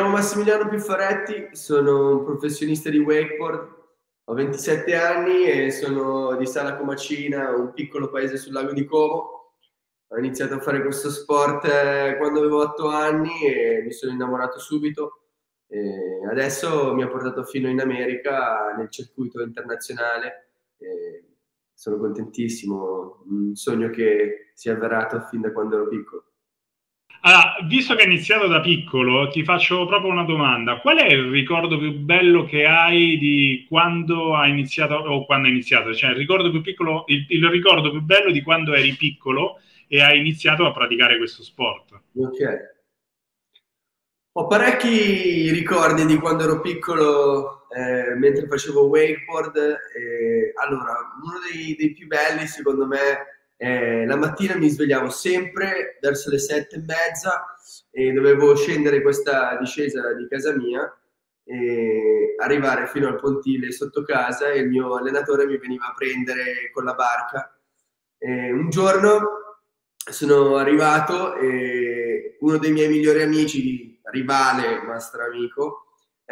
chiamo Massimiliano Piffaretti, sono un professionista di wakeboard, ho 27 anni e sono di Sala Comacina, un piccolo paese sul lago di Como. Ho iniziato a fare questo sport quando avevo 8 anni e mi sono innamorato subito. E adesso mi ha portato fino in America nel circuito internazionale. E sono contentissimo, un sogno che si è avverato fin da quando ero piccolo. Allora, visto che hai iniziato da piccolo, ti faccio proprio una domanda. Qual è il ricordo più bello che hai di quando hai iniziato o quando hai iniziato? Cioè, il ricordo più piccolo, il ricordo più bello di quando eri piccolo e hai iniziato a praticare questo sport? Ok. Ho parecchi ricordi di quando ero piccolo mentre facevo wakeboard. Allora, uno dei più belli secondo me è la mattina mi svegliavo sempre verso le 7:30 e dovevo scendere questa discesa di casa mia e arrivare fino al pontile sotto casa e il mio allenatore mi veniva a prendere con la barca. Un giorno sono arrivato e uno dei miei migliori amici, rivale ma stramico,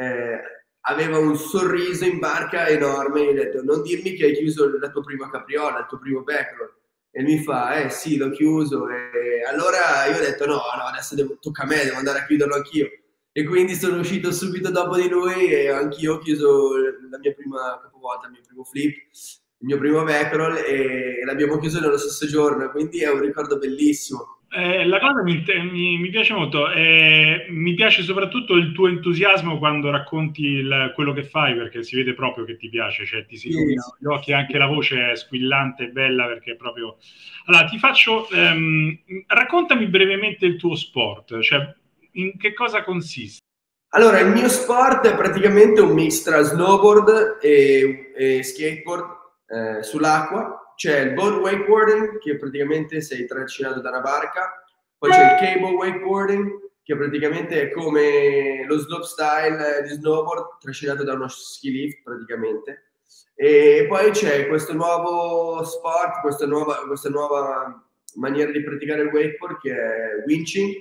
aveva un sorriso in barca enorme. Gli ho detto: non dirmi che hai chiuso la tua prima capriola, il tuo primo backroll. E mi fa: sì, l'ho chiuso. E allora io ho detto: no, adesso tocca a me, devo andare a chiuderlo anch'io. E quindi sono uscito subito dopo di lui e anch'io ho chiuso la mia prima capovolta, il mio primo flip, il mio primo backroll, e l'abbiamo chiuso nello stesso giorno, quindi è un ricordo bellissimo. La cosa mi piace molto, mi piace soprattutto il tuo entusiasmo quando racconti quello che fai, perché si vede proprio che ti piace, cioè ti si Sì, illuminano sì. gli occhi, anche la voce è squillante e bella perché è proprio... Allora, ti faccio... raccontami brevemente il tuo sport, cioè in che cosa consiste? Allora, il mio sport è praticamente un mix tra snowboard e skateboard sull'acqua. C'è il boat wakeboarding, che praticamente sei trascinato da una barca, poi c'è il cable wakeboarding, che praticamente è come lo slopestyle di snowboard trascinato da uno ski lift praticamente. E poi c'è questo nuovo sport, questa nuova maniera di praticare il wakeboard che è winching.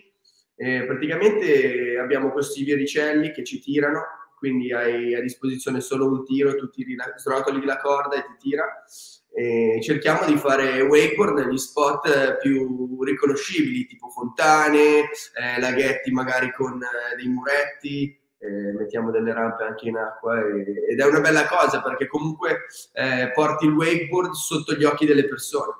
Praticamente abbiamo questi viricelli che ci tirano, quindi hai a disposizione solo un tiro, tu srotoli la corda e ti tira. Cerchiamo di fare wakeboard negli spot più riconoscibili, tipo fontane, laghetti magari con dei muretti, mettiamo delle rampe anche in acqua ed è una bella cosa perché comunque porti il wakeboard sotto gli occhi delle persone.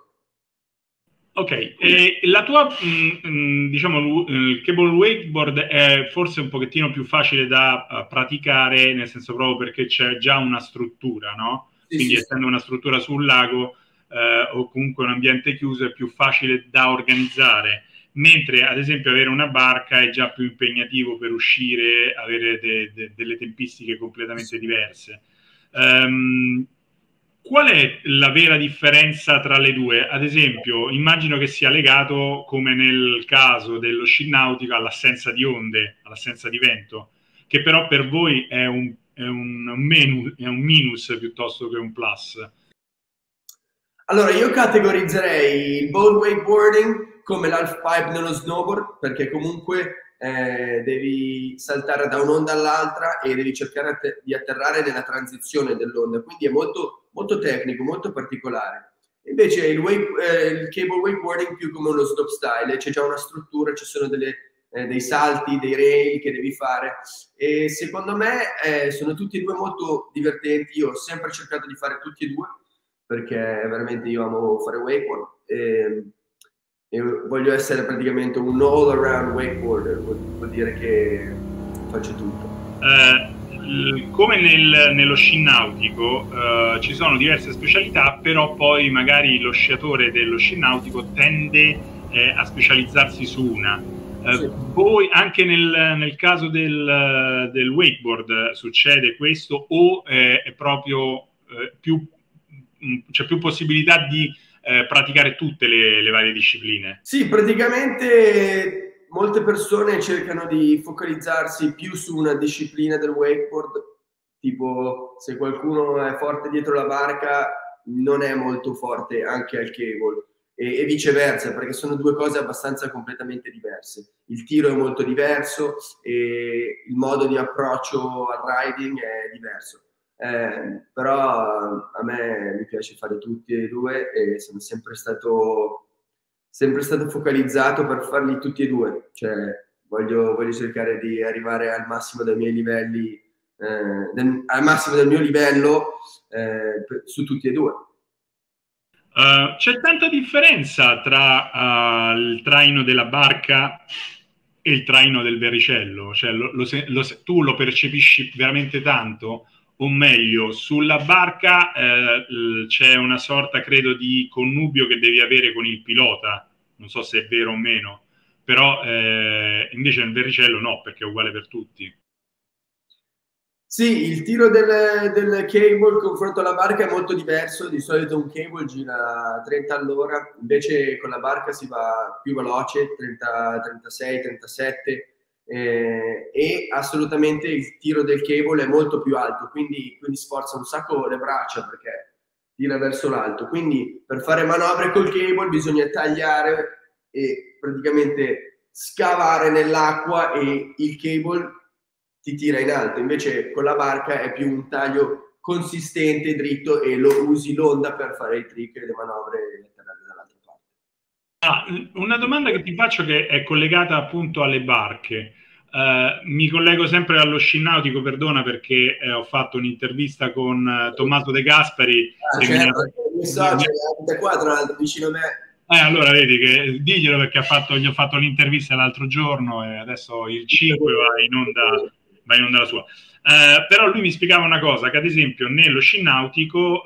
Ok, e la tua, diciamo, il cable wakeboard è forse un pochettino più facile da praticare, nel senso proprio perché c'è già una struttura, no? Sì, Quindi sì, sì. essendo una struttura sul lago o comunque un ambiente chiuso è più facile da organizzare, mentre ad esempio avere una barca è già più impegnativo per uscire, avere delle tempistiche completamente diverse. Qual è la vera differenza tra le due? Ad esempio, immagino che sia legato, come nel caso dello sci nautico, all'assenza di onde, all'assenza di vento, che però per voi è un minus piuttosto che un plus. Allora, io categorizzerei il boat wakeboarding come l'half pipe nello snowboard, perché comunque devi saltare da un'onda all'altra e devi cercare di atterrare nella transizione dell'onda, quindi è molto, molto tecnico, molto particolare. Invece il cable wakeboarding più come uno slopestyle, c'è già una struttura, ci sono dei salti, dei rail che devi fare e secondo me sono tutti e due molto divertenti. Io ho sempre cercato di fare tutti e due perché veramente io amo fare wakeboard e voglio essere praticamente un all around wakeboarder, vuol dire che faccio tutto. Come nello sci nautico ci sono diverse specialità, però poi magari lo sciatore dello sci nautico tende a specializzarsi su una. Sì. Voi anche nel caso del wakeboard succede questo o è proprio c'è più possibilità di praticare tutte le varie discipline? Sì, praticamente molte persone cercano di focalizzarsi più su una disciplina del wakeboard, tipo se qualcuno è forte dietro la barca, non è molto forte anche al cable. e viceversa, perché sono due cose abbastanza completamente diverse. Il tiro è molto diverso e il modo di approccio al riding è diverso. Però a me mi piace fare tutti e due e sono sempre stato focalizzato per farli tutti e due, cioè voglio cercare di arrivare al massimo dei miei livelli, al massimo del mio livello su tutti e due. C'è tanta differenza tra il traino della barca e il traino del vericello, cioè tu lo percepisci veramente tanto, o meglio, sulla barca c'è una sorta, credo, di connubio che devi avere con il pilota, non so se è vero o meno, però invece nel vericello no, perché è uguale per tutti. Sì, il tiro del cable confronto alla barca è molto diverso. Di solito un cable gira 30 all'ora, invece con la barca si va più veloce, 30, 36, 37, e assolutamente il tiro del cable è molto più alto, quindi sforza un sacco le braccia perché tira verso l'alto. Quindi per fare manovre col cable bisogna tagliare e praticamente scavare nell'acqua e il cable ti tira in alto, invece con la barca è più un taglio consistente, dritto, e lo usi l'onda per fare i trick e le manovre laterali dall'altra parte. Una domanda che ti faccio che è collegata appunto alle barche. Mi collego sempre allo sci nautico, perdona, perché ho fatto un'intervista con Tommaso De Gasperi. Certo, è qua tra l'altro vicino a me. Allora vedi che diglielo, perché gli ho fatto l'intervista l'altro giorno e adesso il 5 va in onda la sua. Però lui mi spiegava una cosa, che ad esempio nello sci nautico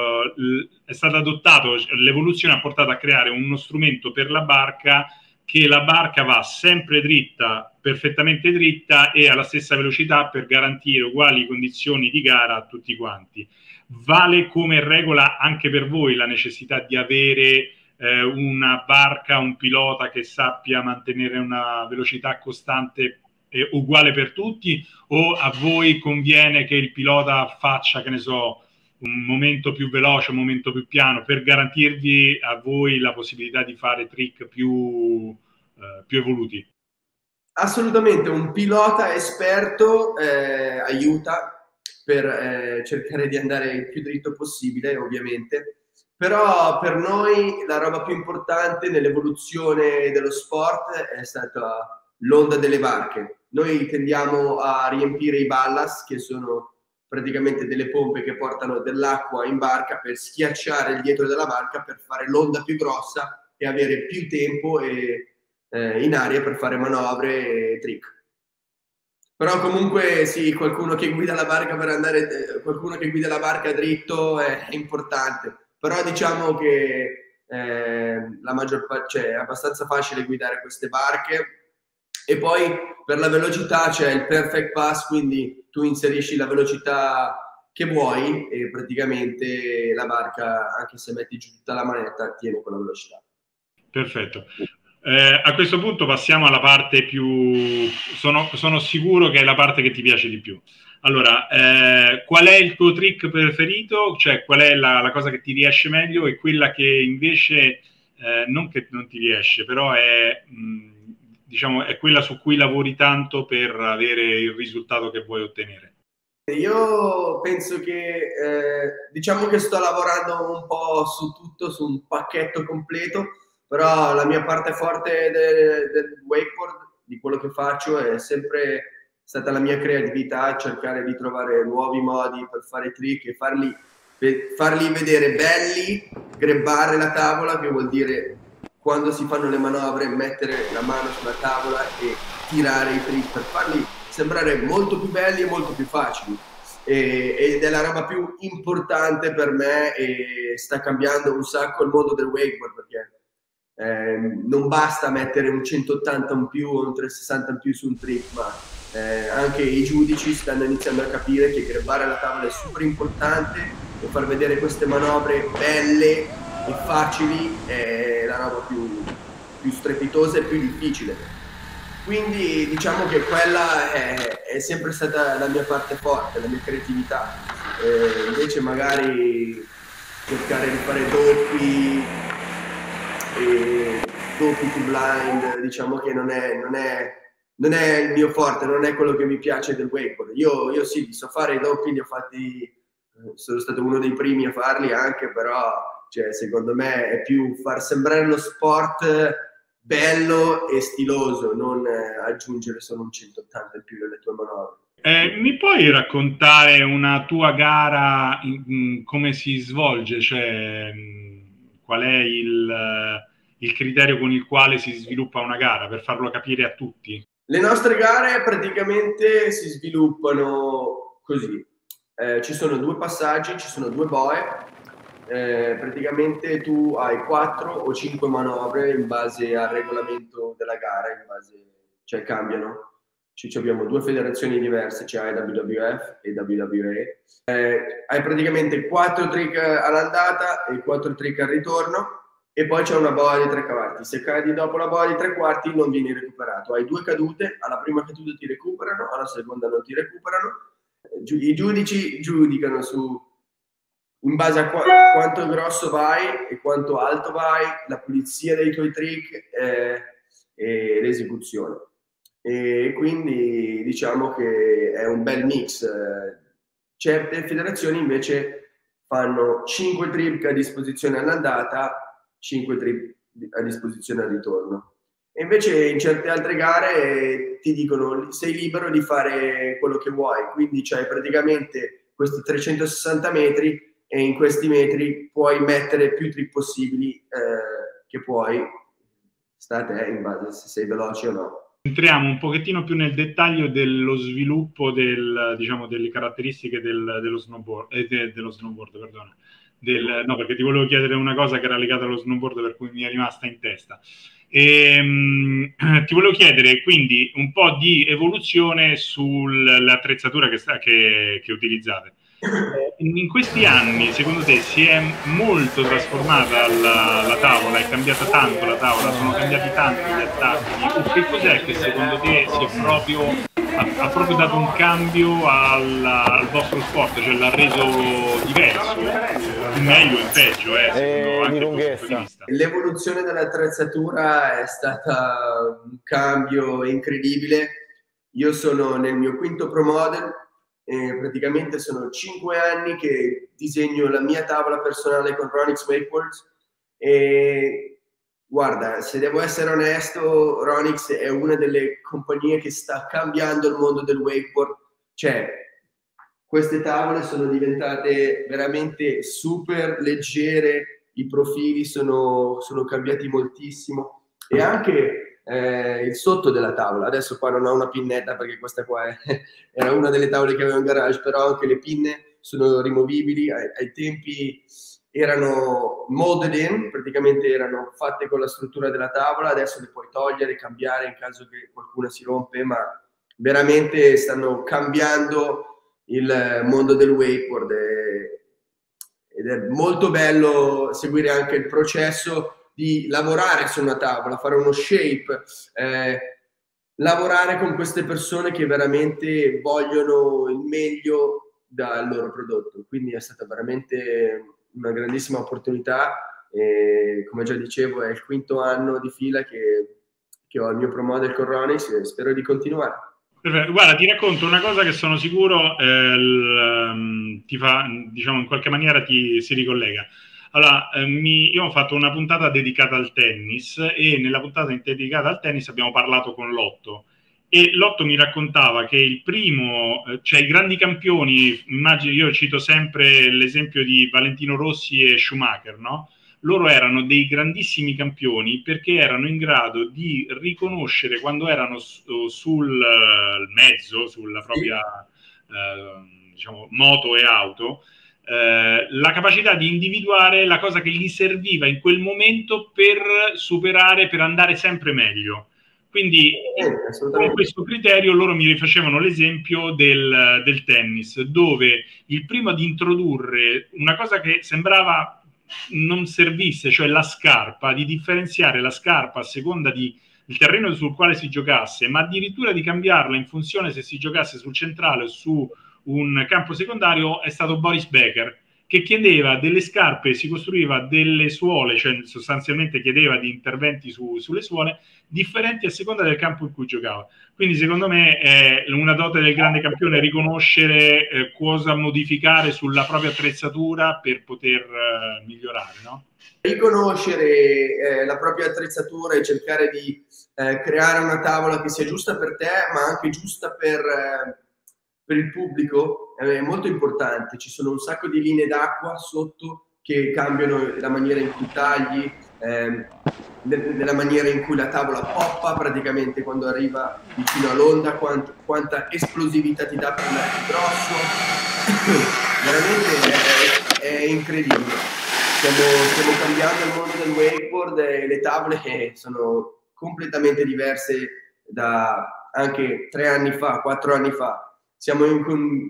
è stato adottato, l'evoluzione ha portato a creare uno strumento per la barca, che la barca va sempre dritta, perfettamente dritta e alla stessa velocità, per garantire uguali condizioni di gara a tutti quanti. Vale come regola anche per voi la necessità di avere una barca, un pilota che sappia mantenere una velocità costante uguale per tutti, o a voi conviene che il pilota faccia, che ne so, un momento più veloce, un momento più piano, per garantirvi a voi la possibilità di fare trick più evoluti? Assolutamente, un pilota esperto aiuta per cercare di andare il più dritto possibile, ovviamente. Però per noi la roba più importante nell'evoluzione dello sport è stata l'onda delle barche. Noi tendiamo a riempire i ballast, che sono praticamente delle pompe che portano dell'acqua in barca per schiacciare il dietro della barca, per fare l'onda più grossa e avere più tempo in aria per fare manovre e trick. Però comunque sì, qualcuno che guida la barca qualcuno che guida la barca dritto è importante. Però diciamo che la maggior parte, cioè, è abbastanza facile guidare queste barche. E poi per la velocità c'è il perfect pass, quindi tu inserisci la velocità che vuoi e praticamente la barca, anche se metti giù tutta la manetta, tiene quella velocità. Perfetto. A questo punto passiamo alla parte più... Sono sicuro che è la parte che ti piace di più. Allora, qual è il tuo trick preferito? Cioè, qual è la cosa che ti riesce meglio e quella che invece non che non ti riesce, però è, diciamo, è quella su cui lavori tanto per avere il risultato che vuoi ottenere? Io penso che diciamo che sto lavorando un po' su tutto, su un pacchetto completo, però la mia parte forte del wakeboard, di quello che faccio, è sempre stata la mia creatività, cercare di trovare nuovi modi per fare trick e farli vedere belli, grebbare la tavola, che vuol dire quando si fanno le manovre mettere la mano sulla tavola e tirare i trick per farli sembrare molto più belli e molto più facili. Ed è la roba più importante per me e sta cambiando un sacco il mondo del wakeboard, perché non basta mettere un 180 in più o un 360 in più su un trick, ma anche i giudici stanno iniziando a capire che grebbare la tavola è super importante e far vedere queste manovre belle e facili è la roba più strepitosa e più difficile. Quindi diciamo che quella è sempre stata la mia parte forte, la mia creatività. Invece magari cercare di fare doppi e doppi to blind, diciamo che non è il mio forte, non è quello che mi piace del wakeboard. Io sì, so fare i doppi, li ho fatti, sono stato uno dei primi a farli anche, però cioè, secondo me è più far sembrare lo sport bello e stiloso, non aggiungere solo un 180 in più nelle tue manovre. Mi puoi raccontare una tua gara, come si svolge? Cioè, qual è il criterio con il quale si sviluppa una gara, per farlo capire a tutti? Le nostre gare praticamente si sviluppano così. Ci sono 2 passaggi, ci sono 2 boe. Praticamente tu hai 4 o 5 manovre in base al regolamento della gara, cioè cambiano. Abbiamo 2 federazioni diverse, c'è IWWF e WWA. Hai praticamente 4 trick all'andata e 4 trick al ritorno, e poi c'è una boa di 3 quarti. Se cadi dopo la boa di 3 quarti non vieni recuperato. Hai 2 cadute, alla prima caduta ti recuperano, alla seconda non ti recuperano. I giudici giudicano in base a quanto grosso vai e quanto alto vai, la pulizia dei tuoi trick e l'esecuzione. E quindi diciamo che è un bel mix. Certe federazioni invece fanno 5 trick a disposizione all'andata, 5 trick a disposizione al ritorno. E invece in certe altre gare ti dicono sei libero di fare quello che vuoi, quindi c'hai praticamente questi 360 metri e in questi metri puoi mettere più trick possibili che puoi, sta a te in base se sei veloce o no. Entriamo un pochettino più nel dettaglio dello sviluppo diciamo, delle caratteristiche dello snowboard, perdona. No, perché ti volevo chiedere una cosa che era legata allo snowboard, per cui mi è rimasta in testa. Ti volevo chiedere quindi un po' di evoluzione sull'attrezzatura che utilizzate. In questi anni, secondo te, si è molto trasformata la tavola? È cambiata tanto la tavola? Sono cambiati tanto gli attacchi? O che cos'è che secondo te ha proprio dato un cambio al vostro sport? Cioè l'ha reso diverso? In meglio o in peggio, secondo anche il vostro punto di vista? L'evoluzione dell'attrezzatura è stata un cambio incredibile. Io sono nel mio 5º Pro Model. Praticamente sono 5 anni che disegno la mia tavola personale con Ronix Wakeboards e guarda, se devo essere onesto, Ronix è una delle compagnie che sta cambiando il mondo del wakeboard. Cioè, queste tavole sono diventate veramente super leggere, i profili sono cambiati moltissimo e anche il sotto della tavola. Adesso qua non ho una pinnetta perché questa qua era una delle tavole che avevo in garage, però anche le pinne sono rimovibili. Ai tempi erano molded in, praticamente erano fatte con la struttura della tavola, adesso le puoi togliere, cambiare in caso che qualcuna si rompe, ma veramente stanno cambiando il mondo del wakeboard ed è molto bello seguire anche il processo di lavorare su una tavola, fare uno shape, lavorare con queste persone che veramente vogliono il meglio dal loro prodotto. Quindi è stata veramente una grandissima opportunità e, come già dicevo, è il 5º anno di fila che ho il mio Pro Model con Ronix e spero di continuare. Perfetto. Guarda, ti racconto una cosa che sono sicuro ti fa, diciamo, in qualche maniera si ricollega. Allora, io ho fatto una puntata dedicata al tennis e nella puntata dedicata al tennis abbiamo parlato con Lotto e Lotto mi raccontava che il primo, cioè i grandi campioni, immagino, io cito sempre l'esempio di Valentino Rossi e Schumacher, no? Loro erano dei grandissimi campioni perché erano in grado di riconoscere quando erano sul mezzo, sulla propria diciamo, moto e auto, la capacità di individuare la cosa che gli serviva in quel momento per superare, per andare sempre meglio. Quindi con questo criterio loro mi rifacevano l'esempio del tennis, dove il primo ad introdurre una cosa che sembrava non servisse, cioè la scarpa, di differenziare la scarpa a seconda del terreno sul quale si giocasse, ma addirittura di cambiarla in funzione se si giocasse sul centrale o su un campo secondario, è stato Boris Becker, che chiedeva delle scarpe, si costruiva delle suole, cioè sostanzialmente chiedeva di interventi sulle suole differenti a seconda del campo in cui giocava. Quindi secondo me è una dote del grande campione riconoscere cosa modificare sulla propria attrezzatura per poter migliorare, no? Riconoscere la propria attrezzatura e cercare di creare una tavola che sia giusta per te, ma anche giusta per il pubblico, è molto importante. Ci sono un sacco di linee d'acqua sotto che cambiano la maniera in cui tagli, nella maniera in cui la tavola poppa praticamente quando arriva vicino all'onda, quanta esplosività ti dà per andare più grosso. Veramente è incredibile. Stiamo cambiando il mondo del wakeboard e le tavole sono completamente diverse da anche 3 anni fa, 4 anni fa. Siamo in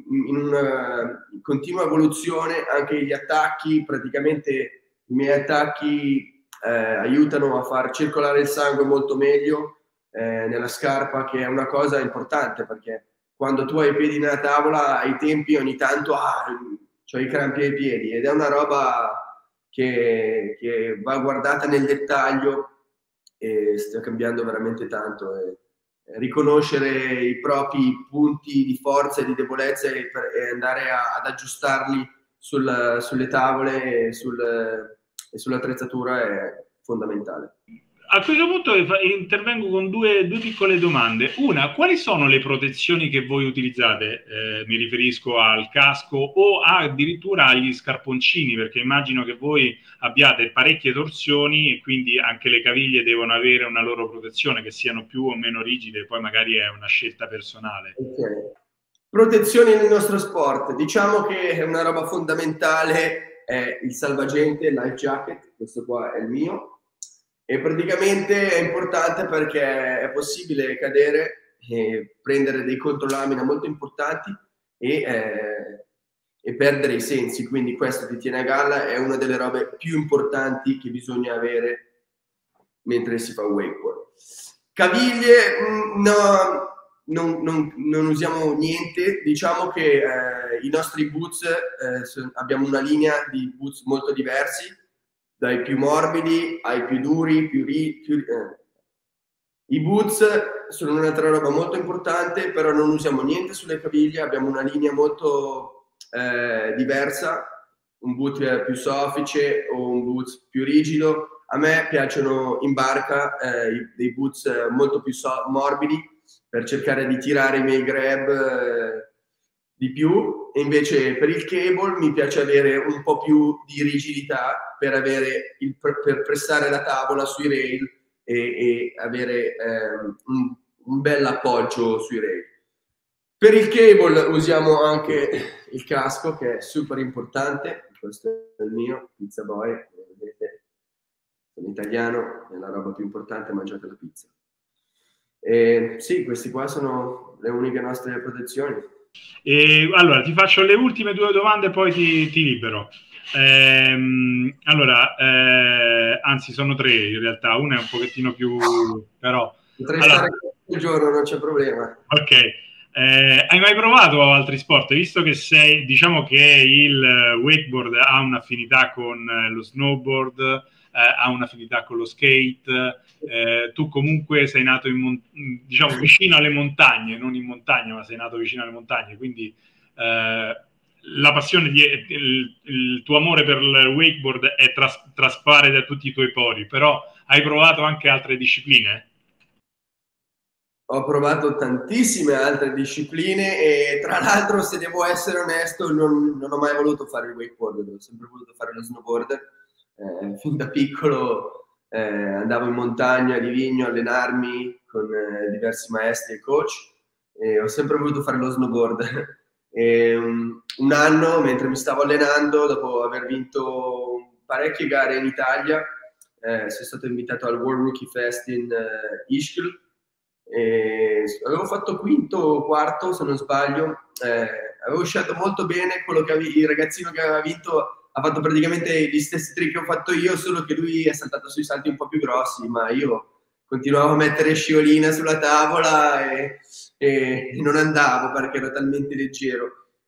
una continua evoluzione, anche gli attacchi, praticamente i miei attacchi aiutano a far circolare il sangue molto meglio nella scarpa, che è una cosa importante perché quando tu hai i piedi nella tavola, ai tempi ogni tanto ho i crampi ai piedi ed è una roba che va guardata nel dettaglio e sta cambiando veramente tanto. Riconoscere i propri punti di forza e di debolezza e andare ad aggiustarli sulle tavole e sull'attrezzatura è fondamentale. A questo punto intervengo con due piccole domande. Una, quali sono le protezioni che voi utilizzate? Mi riferisco al casco o addirittura agli scarponcini, perché immagino che voi abbiate parecchie torsioni e quindi anche le caviglie devono avere una loro protezione, che siano più o meno rigide, poi magari è una scelta personale. Okay. Protezioni nel nostro sport. Diciamo che una roba fondamentale è il salvagente, il life jacket, questo qua è il mio. E praticamente è importante perché è possibile cadere e prendere dei controlamina molto importanti e perdere i sensi, quindi questo ti tiene a galla, è una delle robe più importanti che bisogna avere mentre si fa wakeboard. Caviglie, no, non usiamo niente, diciamo che i nostri boots, abbiamo una linea di boots molto diversi, dai più morbidi ai più duri, I boots sono un'altra roba molto importante, però non usiamo niente sulle caviglie, abbiamo una linea molto diversa, un boot più soffice o un boot più rigido. A me piacciono in barca dei boots molto più morbidi per cercare di tirare i miei grab di più, e invece per il cable mi piace avere un po' più di rigidità per pressare la tavola sui rail e avere un bel appoggio sui rail. Per il cable usiamo anche il casco, che è super importante. Questo è il mio, Pizza Boy, vedete, sono italiano, è la roba più importante, mangiate la pizza. Sì, questi qua sono le uniche nostre protezioni. Allora, ti faccio le ultime 2 domande e poi ti libero. Allora, anzi sono 3 in realtà, una è un pochettino più, però... Potrei stare tutto il giorno, non c'è problema. Ok, hai mai provato altri sport? Visto che diciamo che il wakeboard ha un'affinità con lo snowboard, ha un'affinità con lo skate, tu comunque sei nato diciamo vicino alle montagne, non in montagna, ma sei nato vicino alle montagne, quindi la passione, il tuo amore per il wakeboard traspare da tutti i tuoi pori, però hai provato anche altre discipline? Ho provato tantissime altre discipline e tra l'altro, se devo essere onesto, non ho mai voluto fare il wakeboard, ho sempre voluto fare lo snowboard. Fin da piccolo andavo in montagna a Livigno a allenarmi con diversi maestri e coach e ho sempre voluto fare lo snowboard. Un anno, mentre mi stavo allenando, dopo aver vinto parecchie gare in Italia, sono stato invitato al World Rookie Fest in Ischgl. Avevo fatto quinto o quarto, se non sbaglio. Avevo scelto molto bene il ragazzino che aveva vinto ha fatto praticamente gli stessi trick che ho fatto io, solo che lui è saltato sui salti un po' più grossi, ma io continuavo a mettere sciolina sulla tavola e non andavo perché ero talmente leggero.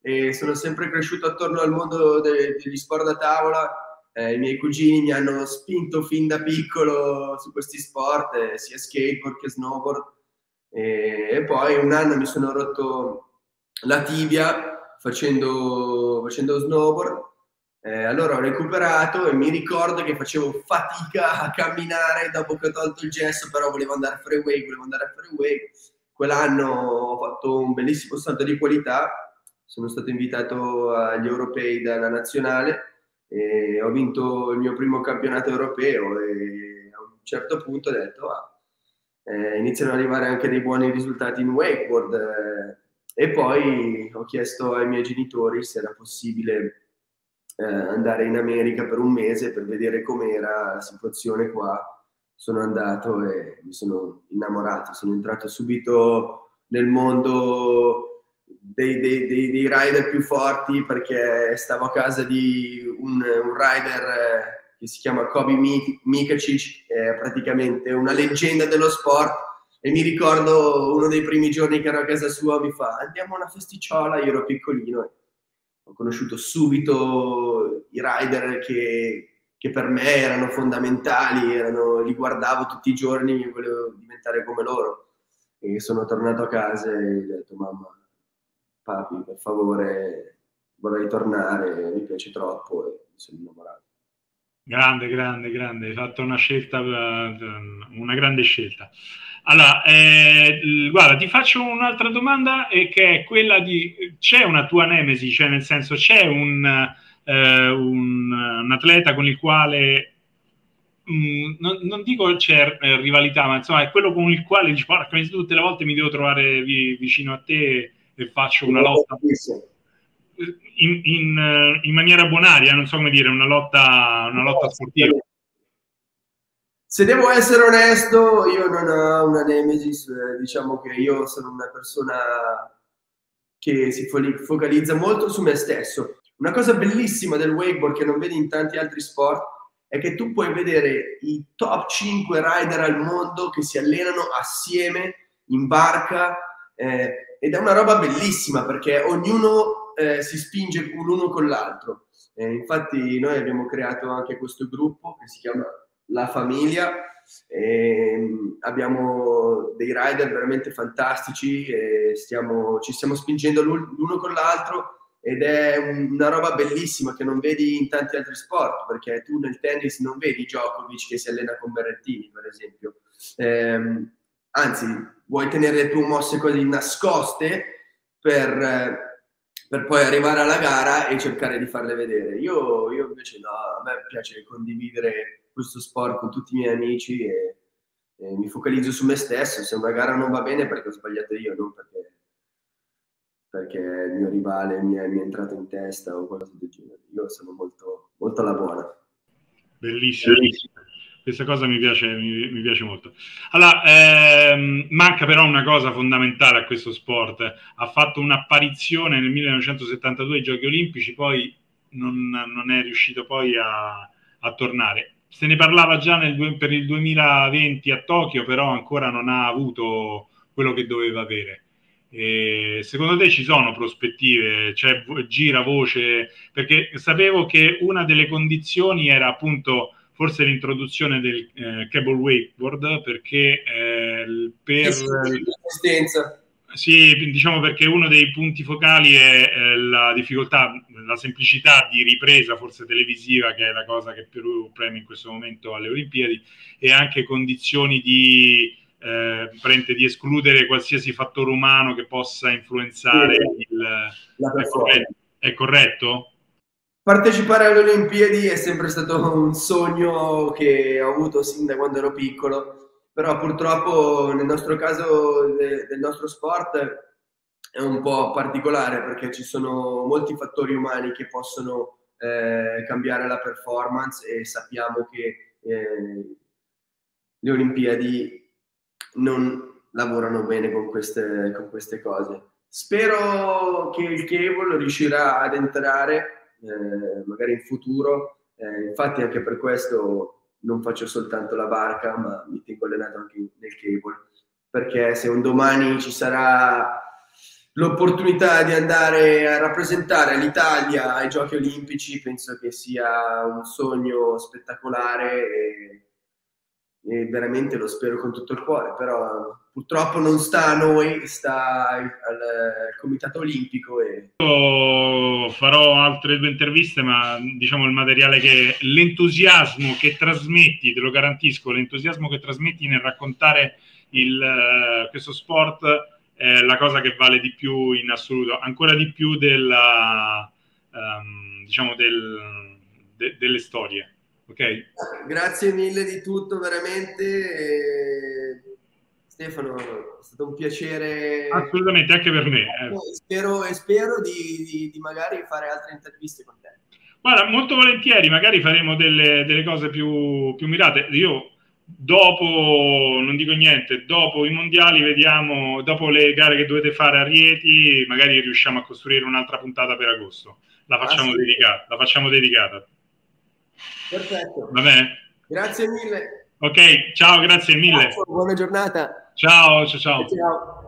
e sono sempre cresciuto attorno al mondo degli sport da tavola. I miei cugini mi hanno spinto fin da piccolo su questi sport, sia skateboard che snowboard, e poi un anno mi sono rotto la tibia facendo snowboard. Allora ho recuperato e mi ricordo che facevo fatica a camminare dopo che ho tolto il gesso, però volevo andare a freeway. Quell'anno ho fatto un bellissimo salto di qualità, sono stato invitato agli europei dalla nazionale e ho vinto il mio primo campionato europeo, e a un certo punto ho detto iniziano ad arrivare anche dei buoni risultati in wakeboard, e poi ho chiesto ai miei genitori se era possibile andare in America per un mese per vedere com'era la situazione qua. Sono andato e mi sono innamorato, sono entrato subito nel mondo dei rider più forti, perché stavo a casa di un rider che si chiama Kobe Mikacic, è praticamente una leggenda dello sport, e mi ricordo uno dei primi giorni che ero a casa sua mi fa andiamo a una festicciola, io ero piccolino, ho conosciuto subito i rider che per me erano fondamentali, li guardavo tutti i giorni, volevo diventare come loro, e sono tornato a casa e ho detto mamma, papi, per favore, vorrei tornare, mi piace troppo, e mi sono innamorato. Grande, grande, grande, hai fatto una scelta, una grande scelta. Allora, guarda, ti faccio un'altra domanda, che è quella di, c'è una tua nemesi, cioè nel senso c'è un atleta con il quale, non dico c'è rivalità, ma insomma è quello con il quale dici, porca, tutte le volte mi devo trovare vicino a te e faccio una lotta in maniera bonaria, non so come dire, una lotta sportiva. Se devo essere onesto, io non ho una nemesis, diciamo che io sono una persona che si focalizza molto su me stesso. Una cosa bellissima del wakeboard che non vedi in tanti altri sport è che tu puoi vedere i top 5 rider al mondo che si allenano assieme in barca, ed è una roba bellissima perché ognuno si spinge l'uno con l'altro. Infatti noi abbiamo creato anche questo gruppo che si chiama La Famiglia, abbiamo dei rider veramente fantastici e ci stiamo spingendo l'uno con l'altro, ed è una roba bellissima che non vedi in tanti altri sport, perché tu nel tennis non vedi Djokovic che si allena con Berrettini, per esempio. Anzi, vuoi tenere le tue mosse così nascoste per poi arrivare alla gara e cercare di farle vedere. Io invece no, a me piace condividere questo sport con tutti i miei amici e mi focalizzo su me stesso. Se una gara non va bene perché ho sbagliato io, non perché il mio rivale mi è entrato in testa o qualcosa del genere. Io sono molto, molto alla buona. Bellissimo. Questa cosa mi piace molto. Allora, manca però una cosa fondamentale a questo sport. Ha fatto un'apparizione nel 1972 ai Giochi Olimpici, poi non è riuscito poi a tornare. Se ne parlava già per il 2020 a Tokyo, però ancora non ha avuto quello che doveva avere. E secondo te ci sono prospettive? Cioè, gira voce? Perché sapevo che una delle condizioni era appunto forse l'introduzione del cable wakeboard, perché sì, diciamo perché uno dei punti focali è la difficoltà, la semplicità di ripresa, forse televisiva, che è la cosa che più preme in questo momento alle Olimpiadi, e anche condizioni di escludere qualsiasi fattore umano che possa influenzare la performance. È corretto? Partecipare alle Olimpiadi è sempre stato un sogno che ho avuto sin da quando ero piccolo, però purtroppo nel nostro caso del nostro sport è un po' particolare perché ci sono molti fattori umani che possono cambiare la performance, e sappiamo che le Olimpiadi non lavorano bene con queste cose. Spero che il cable riuscirà ad entrare magari in futuro, infatti anche per questo non faccio soltanto la barca, ma mi tengo allenato anche nel cable, perché se un domani ci sarà l'opportunità di andare a rappresentare l'Italia ai Giochi Olimpici penso che sia un sogno spettacolare e veramente lo spero con tutto il cuore, però purtroppo non sta a noi, sta al Comitato Olimpico. Io farò altre 2 interviste, ma diciamo il materiale l'entusiasmo che trasmetti, te lo garantisco, l'entusiasmo che trasmetti nel raccontare questo sport è la cosa che vale di più in assoluto, ancora di più diciamo delle storie. Ok? Grazie mille di tutto, veramente. Stefano, è stato un piacere. Assolutamente, anche per me. Spero di magari fare altre interviste con te. Guarda, molto volentieri, magari faremo delle cose più mirate. Io dopo, non dico niente, dopo i mondiali vediamo, dopo le gare che dovete fare a Rieti, magari riusciamo a costruire un'altra puntata per agosto. La facciamo dedicata. Perfetto. Va bene? Grazie mille. Ok, ciao, grazie mille. Ciao, buona giornata. Ciao, ciao, ciao. Ciao.